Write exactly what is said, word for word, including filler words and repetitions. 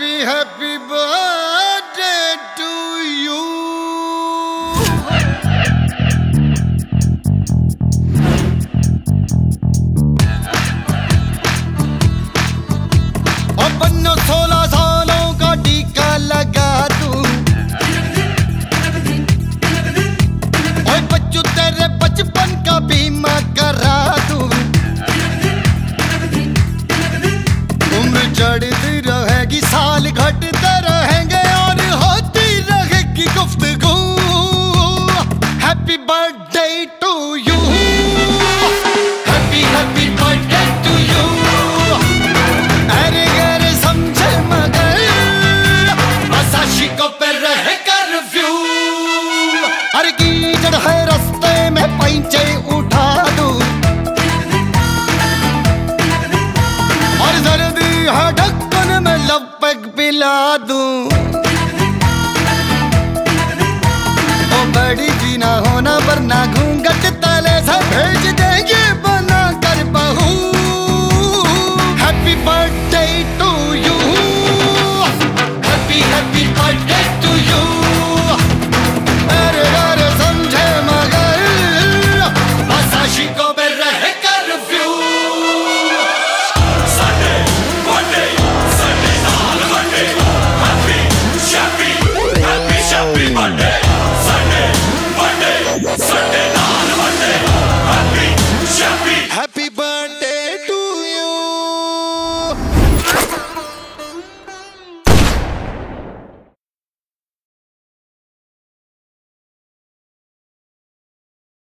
Happy happy birthday to you. और बन्नो सोलह सालों का टीका लगा दूं, और बच्चों तेरे बचपन का बीमा करा दूं। उम्र चढ़ती रहेगी, साल घटते रहेंगे और होती रहेगी गुफ्तगू। Happy birthday to you, happy happy birthday to you. अरे गैर समझे मगर बस आशिकों पे रहे कर्फ्यू। अरे कीचड़ है रास्ते में पैंचे उठा दूं, और सर्दी है ढक्कन में लपक पिला दूं। ओ बड़ी जी ना होना वरना घूंघट तले से भेज देंगे।